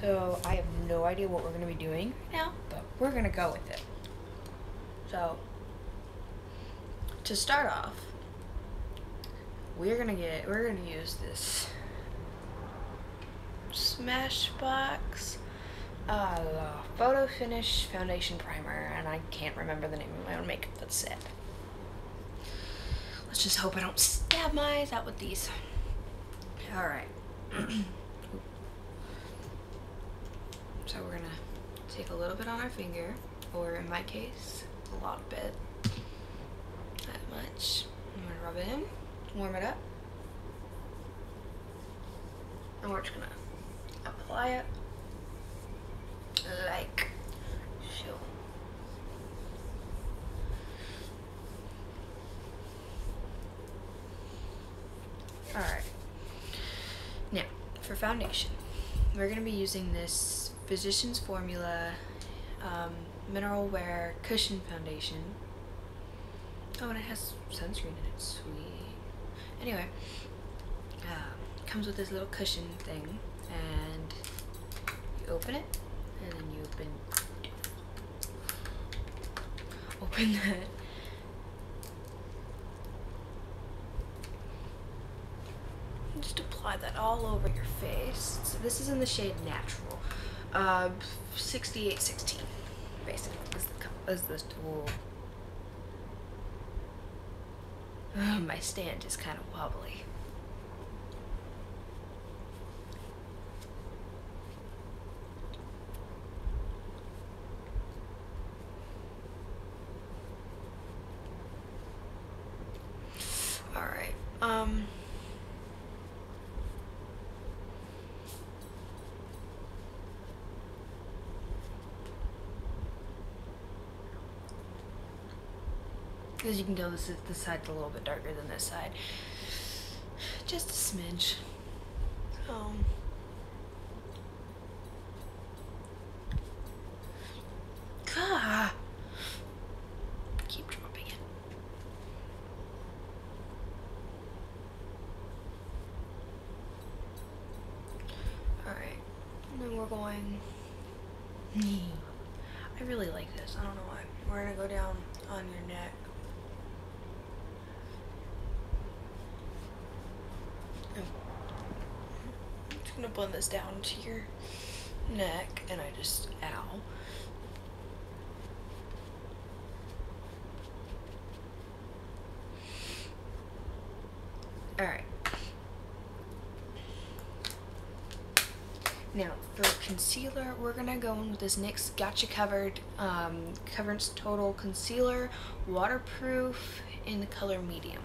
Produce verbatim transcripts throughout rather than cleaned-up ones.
So I have no idea what we're going to be doing right now, but we're going to go with it. So to start off, we're going to get, we're going to use this Smashbox uh, Photo Finish Foundation Primer, and I can't remember the name of my own makeup that's it. Let's just hope I don't stab my eyes out with these. Alright. So we're gonna take a little bit on our finger, or in my case, a lot of bit. That much. I'm gonna rub it in, warm it up, and we're just gonna apply it like so. Alright. Now, for foundation, we're going to be using this Physicians Formula um, Mineral Wear Cushion Foundation. Oh, and it has sunscreen in it. Sweet. Anyway, uh, it comes with this little cushion thing, and you open it, and then you open open that. Just apply that all over your face. So this is in the shade Natural, uh, sixty-eight sixteen, basically, is the, is the tool. Uh, my stand is kind of wobbly. All right. Um. As you can tell, this is, this side's a little bit darker than this side. Just a smidge. Um, ah, keep dropping it. Alright, and then we're going. I really like this. I don't know why. We're gonna go down on your neck. I'm just gonna blend this down to your neck, and I just, ow. Alright. Now, for concealer, we're gonna go in with this NYX Gotcha Covered um, Coverage Total Concealer, waterproof, in the color medium.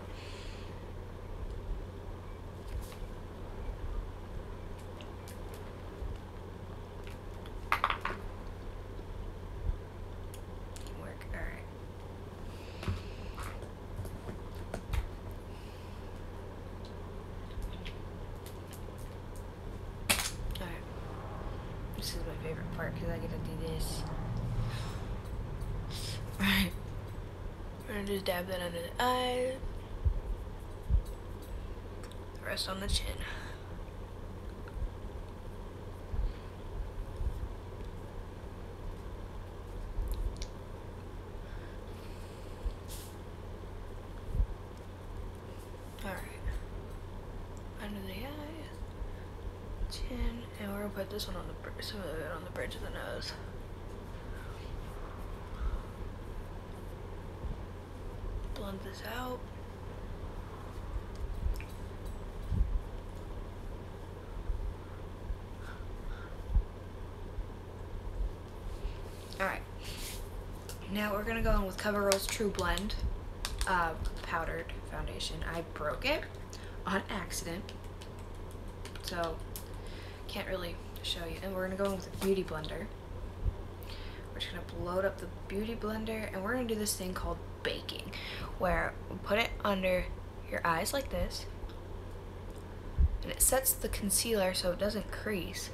This is my favorite part because I get to do this. Alright. We're gonna just dab that under the eye. Rest on the chin. Alright. Under the eye. Chin, and we're gonna put this one on the some of it on the bridge of the nose. Blend this out. All right. Now we're gonna go in with CoverGirl's True Blend uh, powdered foundation. I broke it on accident, so can't really show you. And we're gonna go in with a beauty blender. We're just gonna load up the beauty blender, and we're gonna do this thing called baking, where we put it under your eyes like this, and it sets the concealer so it doesn't crease.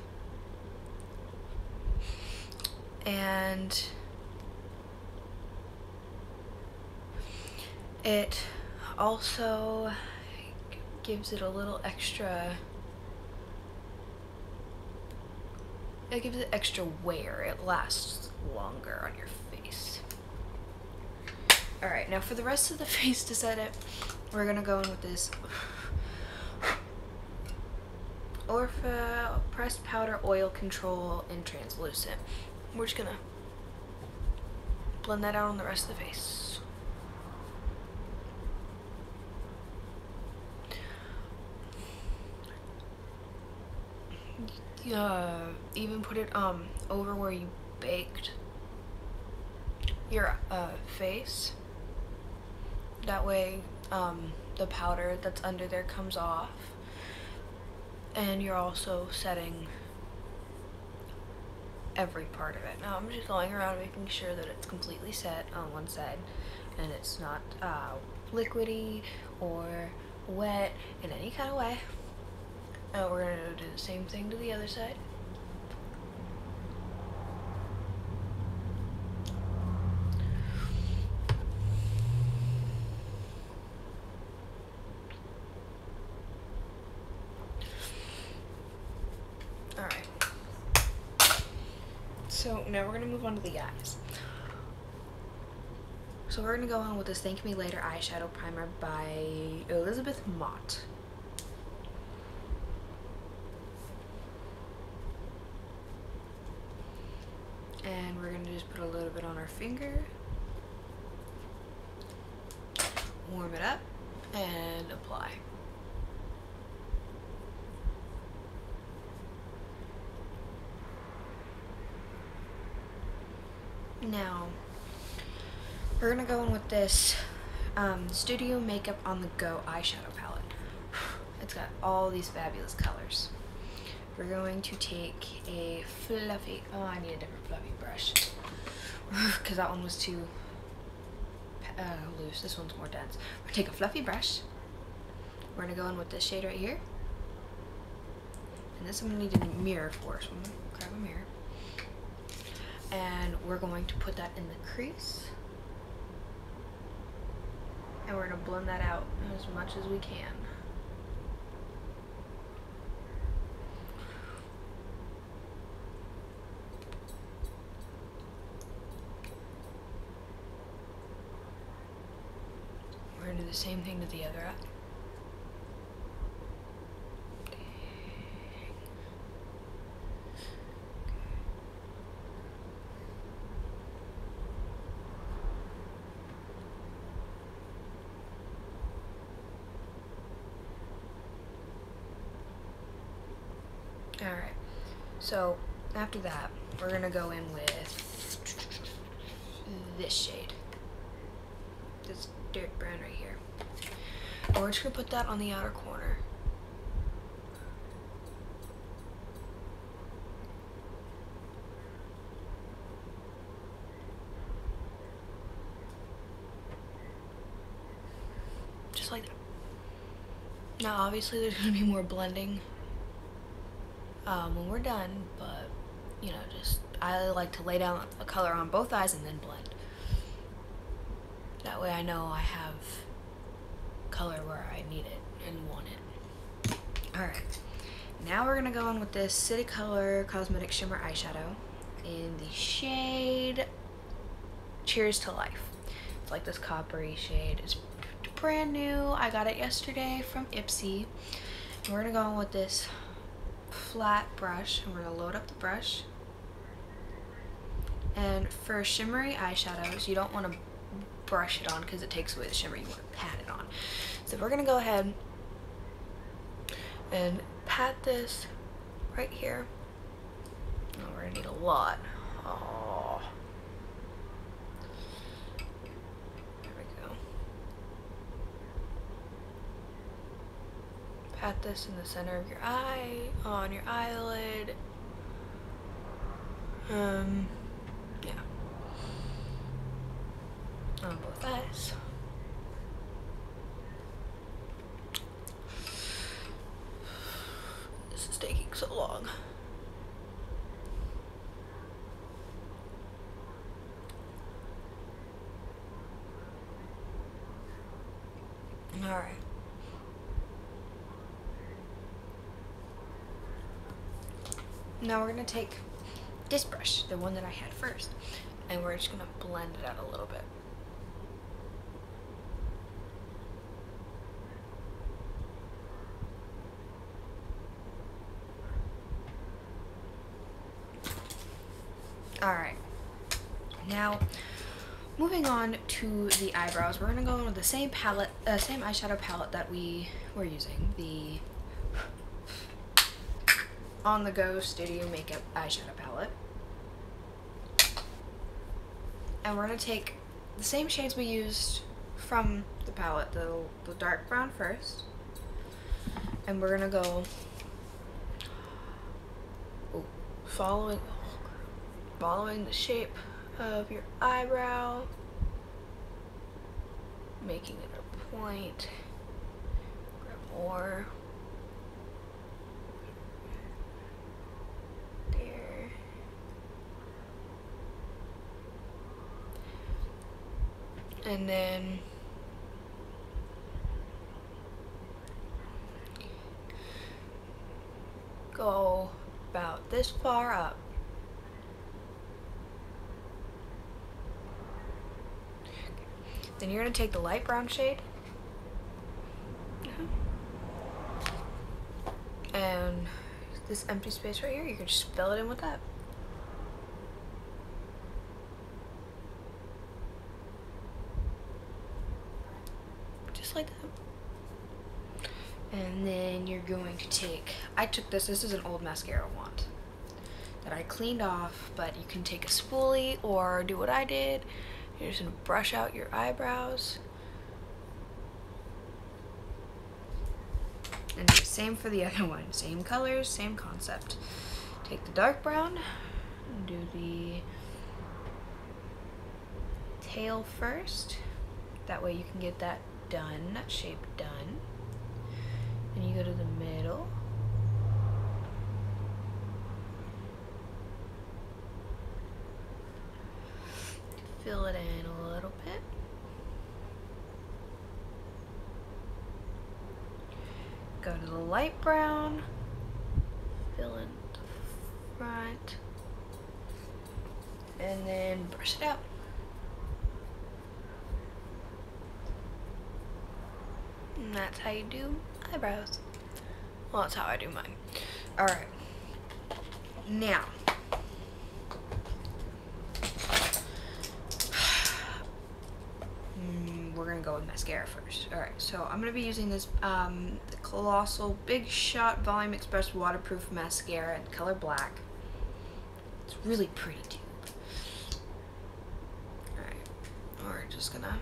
And it also gives it a little extra it gives it extra wear. It lasts longer on your face. Alright, now for the rest of the face to set it, we're gonna go in with this Orpha Pressed Powder Oil Control in Translucent. We're just gonna blend that out on the rest of the face. Uh, even put it um over where you baked your uh, face. That way um, the powder that's under there comes off, and you're also setting every part of it. Now I'm just going around making sure that it's completely set on one side and it's not uh, liquidy or wet in any kind of way. Uh, we're going to do the same thing to the other side. Alright. So now we're going to move on to the eyes. So we're going to go on with this Thank Me Later eyeshadow primer by Elizabeth Mott. And we're going to just put a little bit on our finger, warm it up, and apply. Now, we're going to go in with this um, Studio Makeup On The Go eyeshadow palette. It's got all these fabulous colors. We're going to take a fluffy, oh I need a different fluffy brush because that one was too uh, loose. This one's more dense. We're gonna take a fluffy brush. We're gonna go in with this shade right here. And this I'm gonna need a mirror for, so I'm gonna grab a mirror. And we're going to put that in the crease. And we're gonna blend that out as much as we can. We're going to do the same thing to the other eye. Alright, so after that, we're going to go in with this shade. This dirt brown right here. And we're just going to put that on the outer corner. Just like that. Now obviously there's going to be more blending um, when we're done, but you know, just I like to lay down a color on both eyes and then blend. That way I know I have color where I need it and want it. Alright, now we're going to go in with this City Color Cosmetic Shimmer Eyeshadow in the shade Cheers to Life. It's like this coppery shade. It's brand new. I got it yesterday from Ipsy. And we're going to go in with this flat brush, and we're going to load up the brush. And for shimmery eyeshadows, you don't want to brush it on because it takes away the shimmer. You want to pat it on. So we're going to go ahead and pat this right here. Oh, we're going to need a lot. Oh. There we go. Pat this in the center of your eye, on your eyelid. Um, yeah. On both eyes. This is taking so long. All right. Now we're gonna take this brush, the one that I had first. And we're just gonna blend it out a little bit. Alright, now moving on to the eyebrows, we're gonna go in with the same palette, uh, same eyeshadow palette that we were using, the On The Go Studio Makeup eyeshadow palette. And we're gonna take the same shades we used from the palette, the, the dark brown first, and we're gonna go oh, following following the shape of your eyebrow, making it a point. Grab more. There. And then go about this far up. Then you're going to take the light brown shade and this empty space right here, you can just fill it in with that. Just like that. And then you're going to take, I took this, this is an old mascara wand that I cleaned off, but you can take a spoolie or do what I did. You're just gonna brush out your eyebrows. And do the same for the other one. Same colors, same concept. Take the dark brown and do the tail first. That way you can get that done, that shape done. Then you go to the middle. Fill it in a little bit. Go to the light brown. Fill in the front. And then brush it out. And that's how you do eyebrows. Well, that's how I do mine. Alright. Now. We're gonna go with mascara first. Alright, so I'm gonna be using this um, the Colossal Big Shot Volume Express Waterproof Mascara in color black. It's really pretty too. Alright, we're just gonna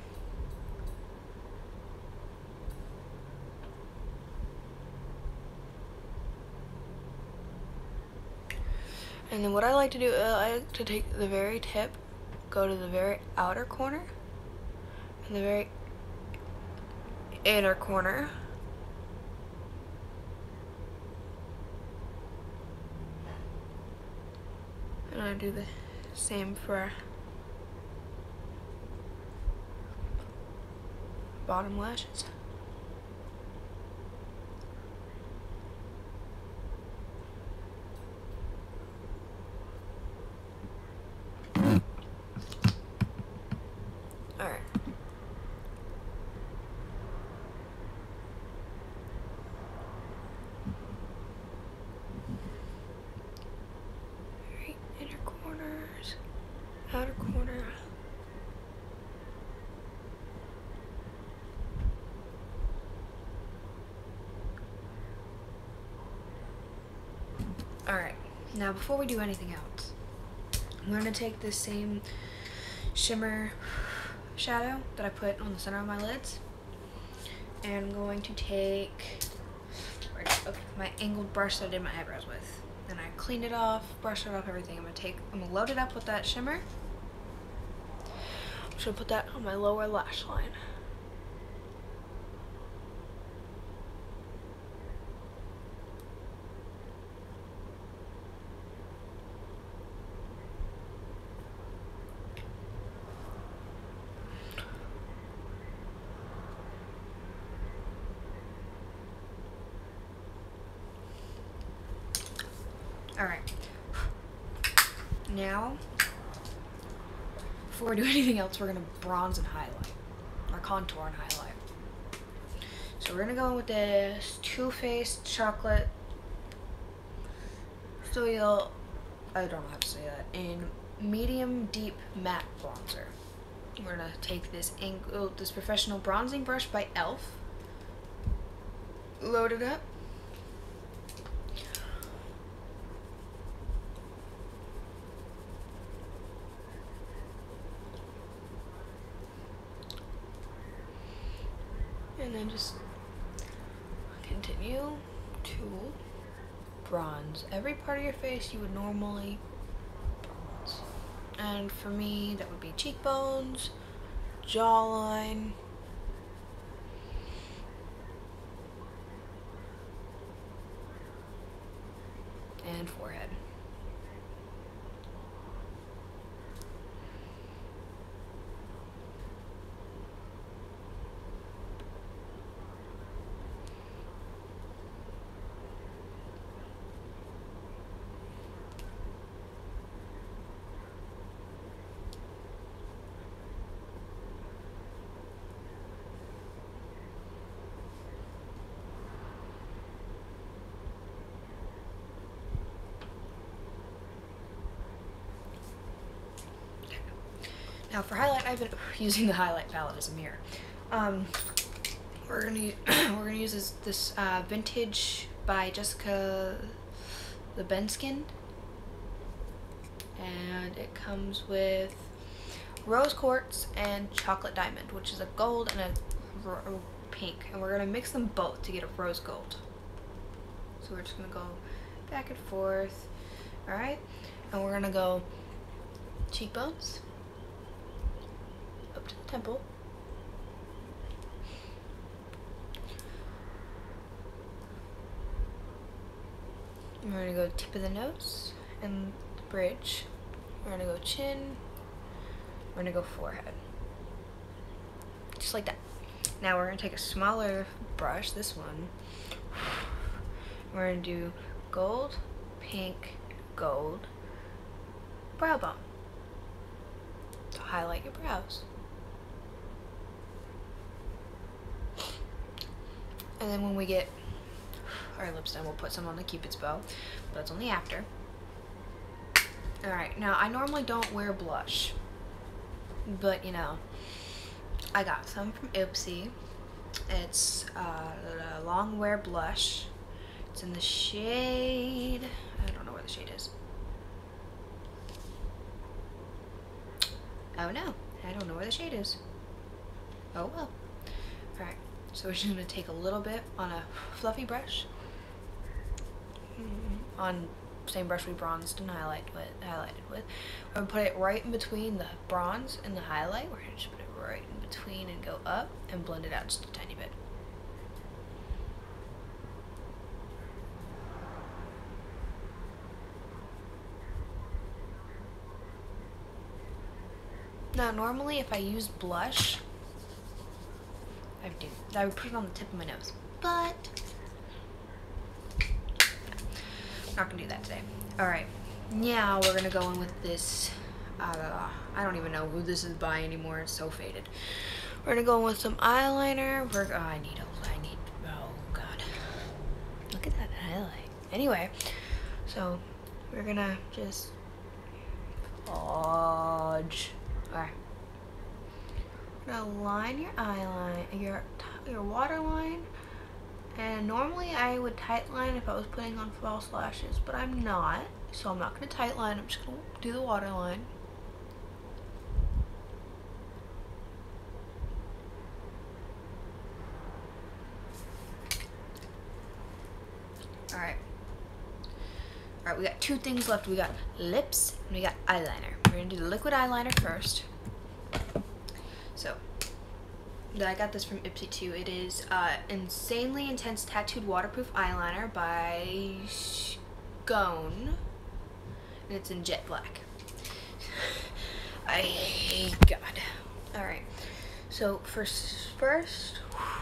and then what I like to do, uh, I like to take the very tip, go to the very outer corner, and the very inner corner. And I do the same for bottom lashes. Alright. Right, inner corners, outer corner. Alright, now before we do anything else, I'm going to take this same shimmer shadow that I put on the center of my lids, and I'm going to take okay, my angled brush that I did my eyebrows with. Then I cleaned it off, brushed it off, everything. I'm going to take, I'm going to load it up with that shimmer. I'm just going to put that on my lower lash line. Alright, now, before we do anything else, we're gonna bronze and highlight, or contour and highlight. So we're gonna go in with this Too Faced Chocolate Soil, I don't know how to say that, in medium deep matte bronzer. We're gonna take this ink, oh, this professional bronzing brush by e l f, load it up, and then just continue to bronze every part of your face you would normally bronze. And for me, that would be cheekbones, jawline, and forehead. Now for highlight, I've been using the highlight palette as a mirror. Um, we're gonna we're gonna use this this uh, vintage by Jessica Lebenskin, and it comes with rose quartz and chocolate diamond, which is a gold and a ro pink, and we're gonna mix them both to get a rose gold. So we're just gonna go back and forth, all right, and we're gonna go cheekbones up to the temple, we're gonna go tip of the nose and the bridge, we're gonna go chin, we're gonna go forehead, just like that. Now we're gonna take a smaller brush, this one, we're gonna do gold, pink, gold, brow bone to highlight your brows. And then when we get our lips done, we'll put some on the Cupid's bow, but that's only after. Alright, now I normally don't wear blush, but you know, I got some from Ipsy. It's uh, a long wear blush. It's in the shade, I don't know where the shade is. Oh no, I don't know where the shade is. Oh well. Alright. So we're just going to take a little bit on a fluffy brush, on same brush we bronzed and highlighted with. Highlighted with. We're going to put it right in between the bronze and the highlight. We're going to just put it right in between and go up and blend it out just a tiny bit. Now normally if I use blush, I do. I would put it on the tip of my nose, but I'm not gonna do that today. All right, now we're gonna go in with this. Uh, I don't even know who this is by anymore. It's so faded. We're gonna go in with some eyeliner. We're. Oh, I need. A, I need. Oh God. Look at that highlight. Anyway, so we're gonna just fudge. All right. Now line your eyeline, your your waterline, and normally I would tightline if I was putting on false lashes, but I'm not, so I'm not going to tightline. I'm just going to do the waterline. All right. All right, we got two things left. We got lips and we got eyeliner. We're going to do the liquid eyeliner first. So, I got this from Ipsy too. It is uh, Insanely Intense Tattooed Waterproof Eyeliner by Scone. And it's in jet black. I, God. Alright. So, first, first,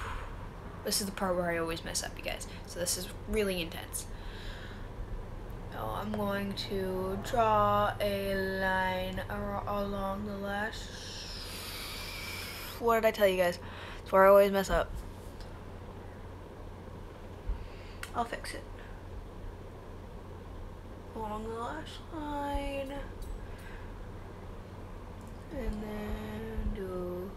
this is the part where I always mess up, you guys. So this is really intense. Now I'm going to draw a line ar along the lash. What did I tell you guys? It's where I always mess up. I'll fix it. Along the lash line. And then do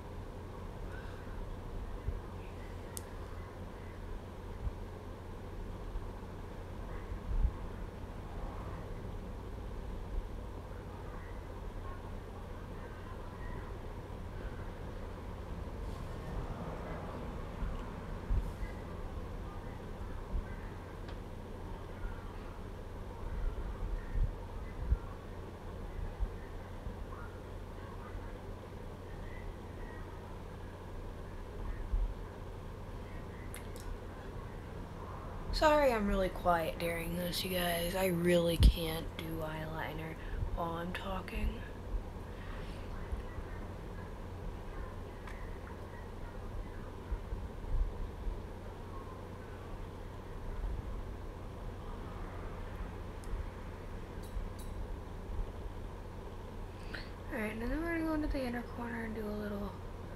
Sorry I'm really quiet during this, you guys. I really can't do eyeliner while I'm talking. Alright, and then we're gonna go into the inner corner and do a little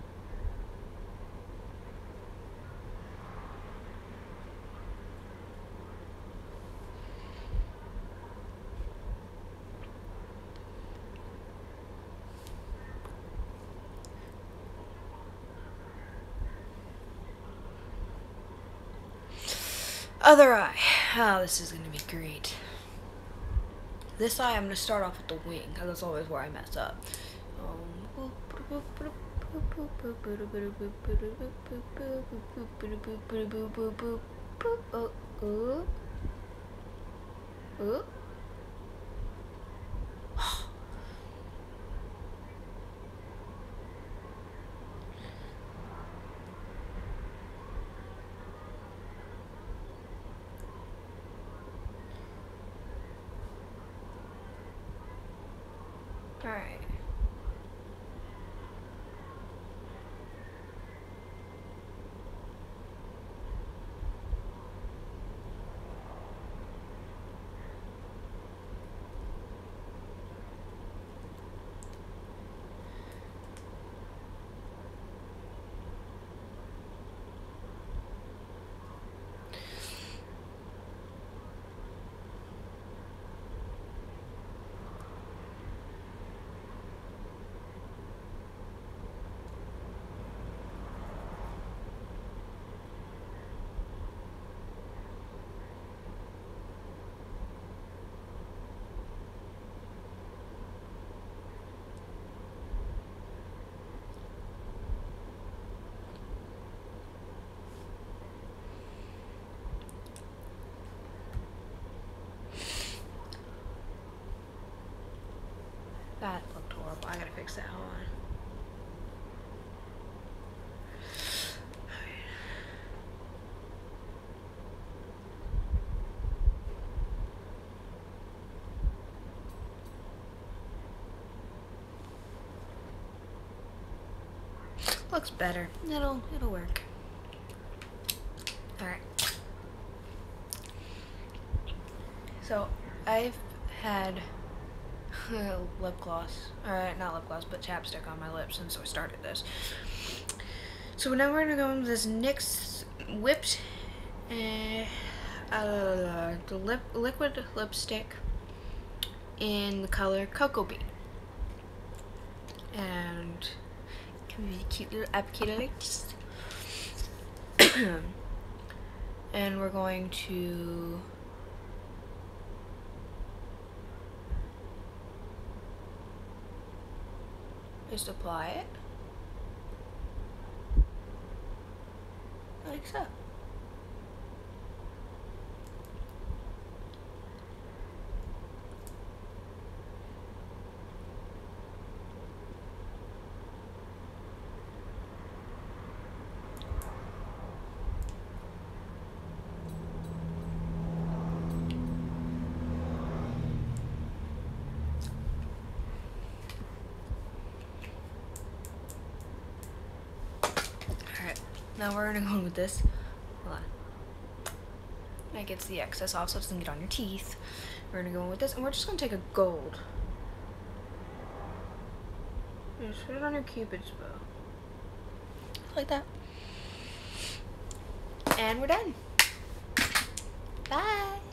other eye. Oh, this is gonna be great. This eye, I'm gonna start off with the wing, because that's always where I mess up. Um, oh, oh, oh. All right. That looked horrible. I gotta fix that. Hold on. Looks better. It'll it'll work. All right. So I've had lip gloss, or not lip gloss, but chapstick on my lips since I started this. So now we're gonna go into this NYX whipped, uh, uh, the lip liquid lipstick in the color Cocoa Bean, and can be cute little applicator lips. And we're going to just apply it like so. Now we're gonna go with this. Hold on. That gets the excess off so it doesn't get on your teeth. We're gonna go in with this, and we're just gonna take a gold. Just put it on your Cupid's bow. Like that. And we're done. Bye.